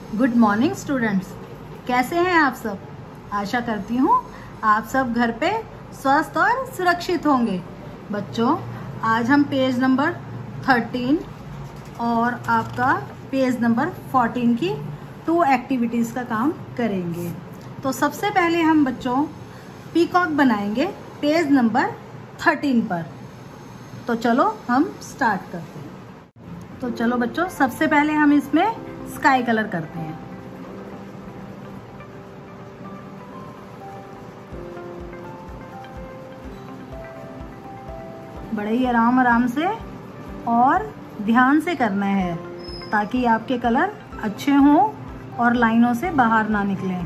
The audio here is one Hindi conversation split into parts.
गुड मॉर्निंग स्टूडेंट्स, कैसे हैं आप सब। आशा करती हूँ आप सब घर पे स्वस्थ और सुरक्षित होंगे। बच्चों, आज हम पेज नंबर 13 और आपका पेज नंबर 14 की 2 एक्टिविटीज़ का काम करेंगे। तो सबसे पहले हम बच्चों पीकॉक बनाएंगे पेज नंबर 13 पर। तो चलो हम स्टार्ट करते हैं। तो चलो बच्चों, सबसे पहले हम इसमें स्काई कलर करते हैं। बड़े ही आराम से और ध्यान से करना है ताकि आपके कलर अच्छे हों और लाइनों से बाहर ना निकलें।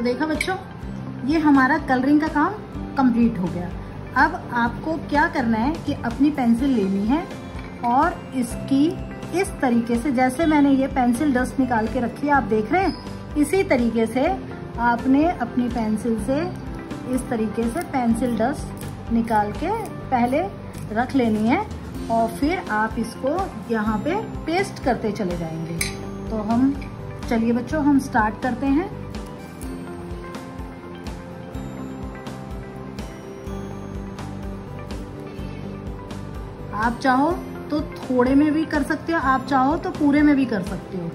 तो देखा बच्चों, ये हमारा कलरिंग का काम कंप्लीट हो गया। अब आपको क्या करना है कि अपनी पेंसिल लेनी है और इसकी इस तरीके से, जैसे मैंने ये पेंसिल डस्ट निकाल के रखी है, आप देख रहे हैं, इसी तरीके से आपने अपनी पेंसिल से इस तरीके से पेंसिल डस्ट निकाल के पहले रख लेनी है और फिर आप इसको यहाँ पे पेस्ट करते चले जाएंगे। तो हम चलिए बच्चों, हम स्टार्ट करते हैं। आप चाहो तो थोड़े में भी कर सकते हो, आप चाहो तो पूरे में भी कर सकते हो।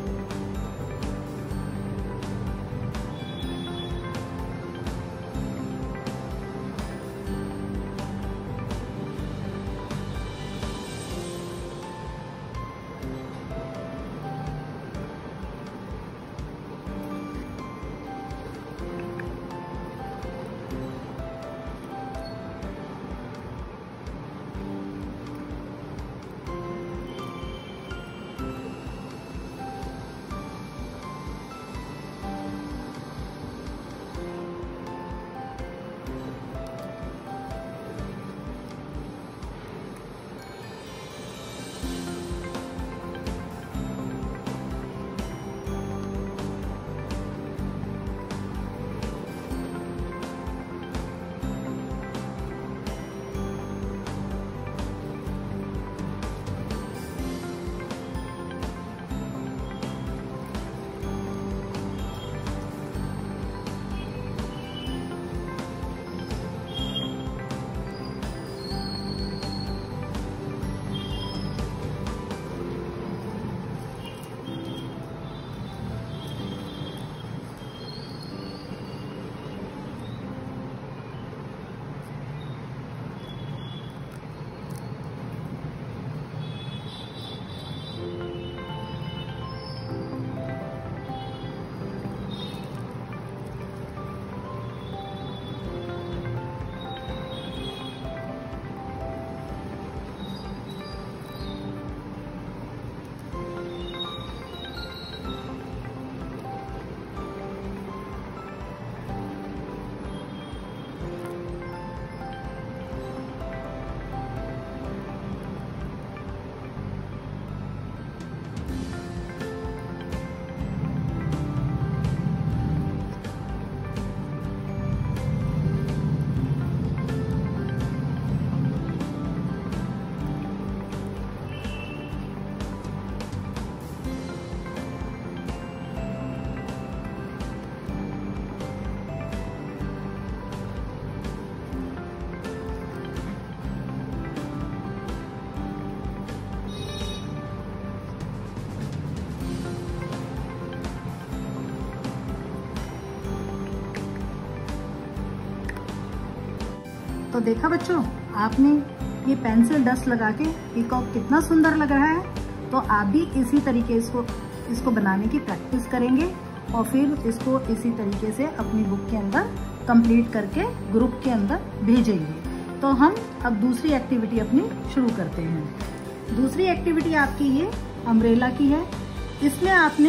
तो देखा बच्चों, आपने ये पेंसिल डस्ट लगा के पीकॉक कितना सुंदर लग रहा है। तो आप भी इसी तरीके इसको बनाने की प्रैक्टिस करेंगे और फिर इसको इसी तरीके से अपनी बुक के अंदर कंप्लीट करके ग्रुप के अंदर भेजेंगे। तो हम अब दूसरी एक्टिविटी अपनी शुरू करते हैं। दूसरी एक्टिविटी आपकी ये अम्ब्रेला की है। इसमें आपने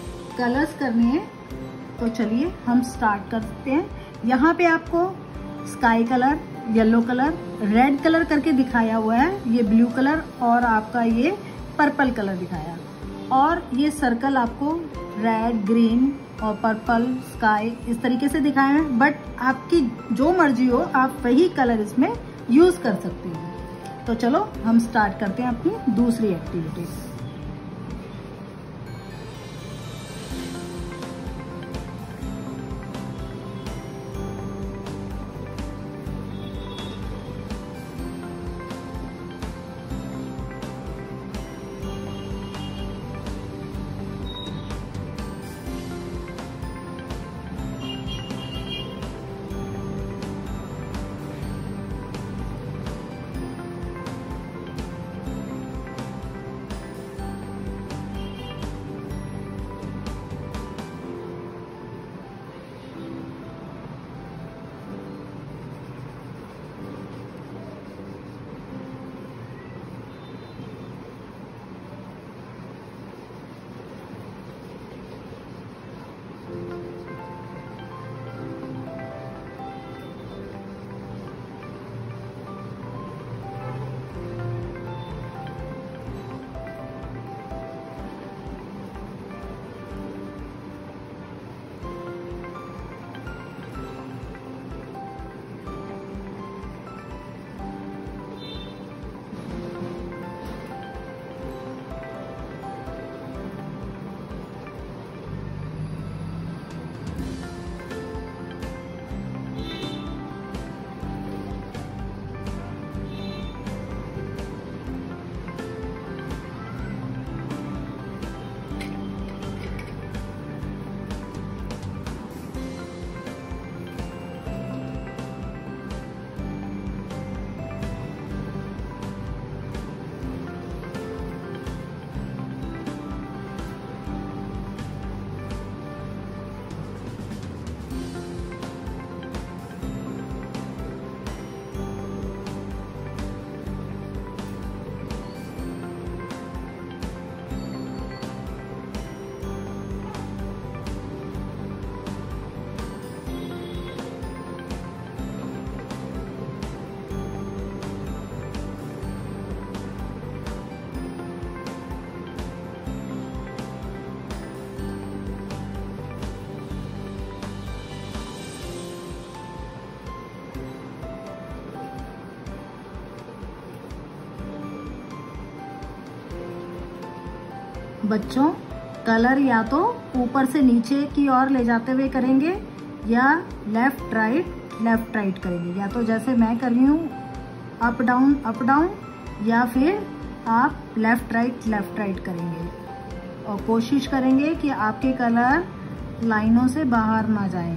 कलर्स करने हैं। तो चलिए हम स्टार्ट करते हैं। यहाँ पे आपको sky colour, yellow colour, red colour करके दिखाया हुआ है, ये ब्लू कलर और आपका ये पर्पल कलर दिखाया, और ये सर्कल आपको रेड, ग्रीन और पर्पल, स्काई इस तरीके से दिखाए हैं। बट आपकी जो मर्जी हो आप वही कलर इसमें यूज कर सकते हो। तो चलो हम स्टार्ट करते हैं अपनी दूसरी एक्टिविटी। बच्चों कलर या तो ऊपर से नीचे की ओर ले जाते हुए करेंगे या लेफ्ट राइट करेंगे, या तो जैसे मैं कर रही हूँ अप डाउन, या फिर आप लेफ्ट राइट करेंगे। और कोशिश करेंगे कि आपके कलर लाइनों से बाहर ना जाएं।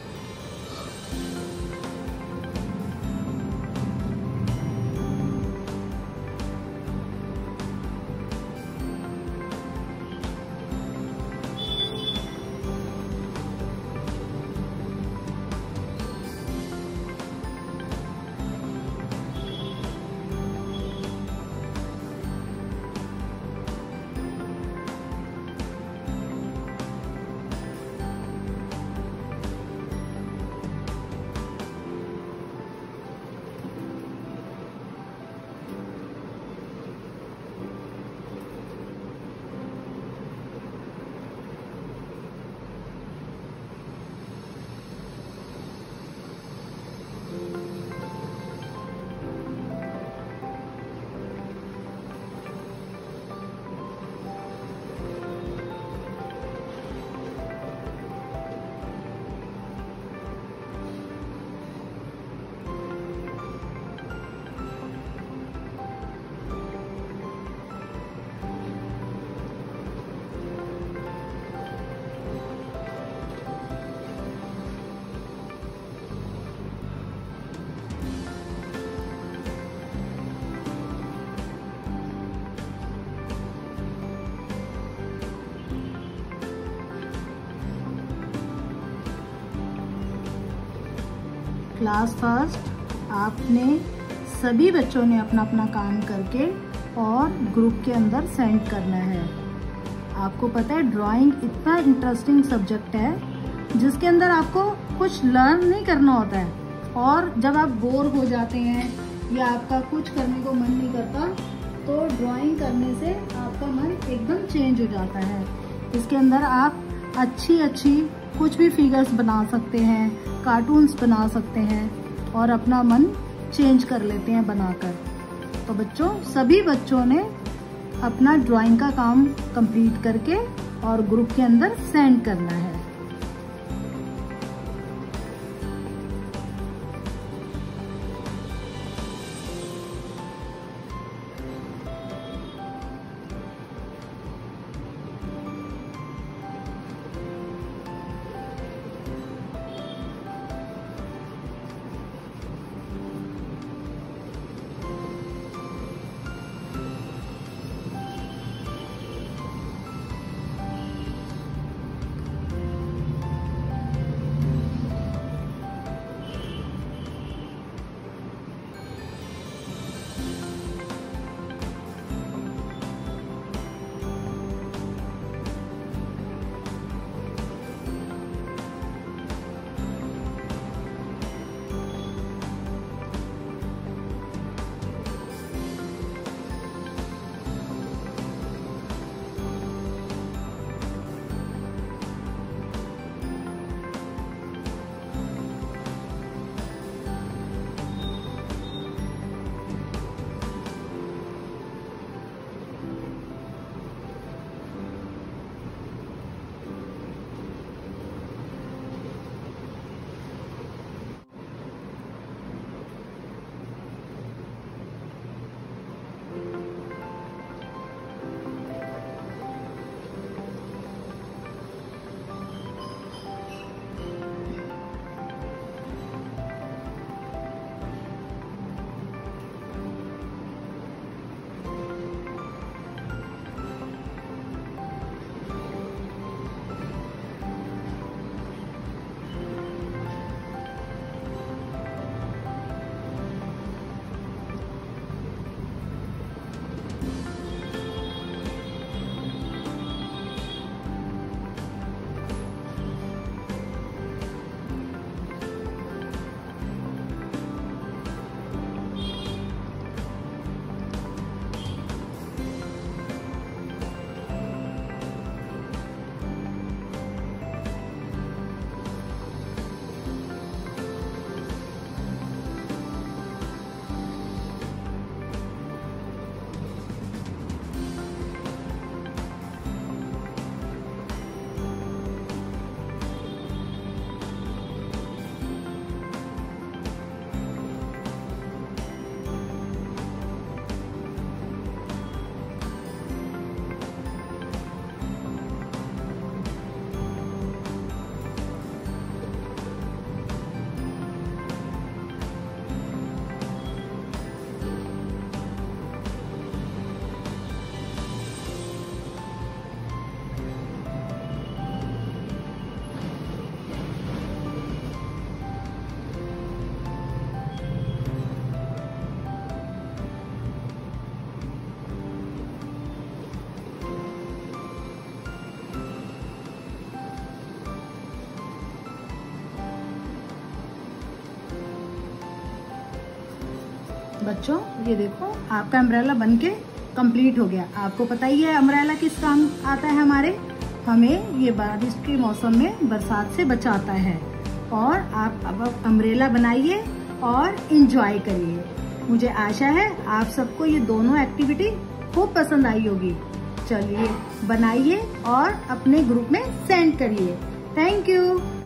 क्लास फर्स्ट आपने सभी बच्चों ने अपना अपना काम करके और ग्रुप के अंदर सेंड करना है। आपको पता है ड्राइंग इतना इंटरेस्टिंग सब्जेक्ट है जिसके अंदर आपको कुछ लर्न नहीं करना होता है, और जब आप बोर हो जाते हैं या आपका कुछ करने को मन नहीं करता तो ड्राइंग करने से आपका मन एकदम चेंज हो जाता है। इसके अंदर आप अच्छी कुछ भी फिगर्स बना सकते हैं, कार्टून्स बना सकते हैं और अपना मन चेंज कर लेते हैं बनाकर। तो बच्चों सभी बच्चों ने अपना ड्राइंग का काम कंप्लीट करके और ग्रुप के अंदर सेंड करना है। बच्चों ये देखो आपका अम्ब्रेला बनके कंप्लीट हो गया। आपको पता ही है अम्ब्रेला किस काम आता है हमारे, हमें ये बारिश के मौसम में बरसात से बचाता है। और आप अब अम्ब्रेला बनाइए और इंजॉय करिए। मुझे आशा है आप सबको ये दोनों एक्टिविटी खूब पसंद आई होगी। चलिए बनाइए और अपने ग्रुप में सेंड करिए। Thank you.